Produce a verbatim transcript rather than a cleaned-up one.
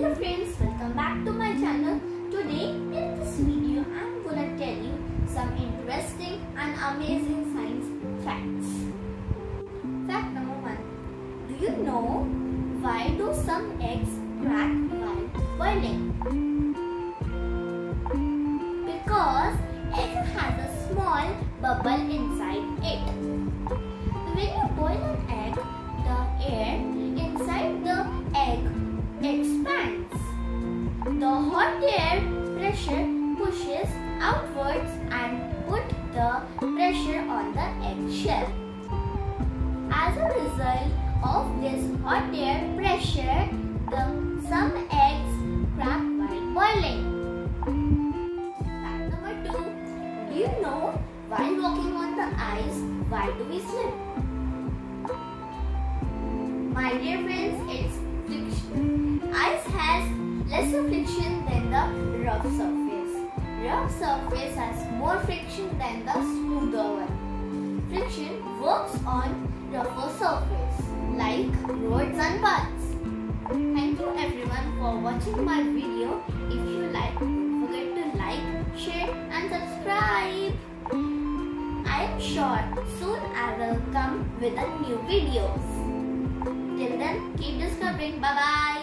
Hello friends, welcome back to my channel. Today in this video I am gonna tell you some interesting and amazing science facts. Fact number one. Do you know why do some eggs crack while boiling? Because egg has a small bubble inside it. When you boil an egg, the air inside the egg expands. The hot air pressure pushes outwards and put the pressure on the eggshell. As a result of this hot air pressure, the some eggs crack while boiling. Fact number two. Do you know while walking on the ice, why do we slip? My dear friends, it's friction. Ice has lesser friction than the rough surface. Rough surface has more friction than the smoother one. Friction works on rougher surface like roads and paths. Thank you everyone for watching my video. If you like, don't forget to like, share and subscribe. I am sure soon I will come with a new videos. Till then, keep discovering. Bye bye.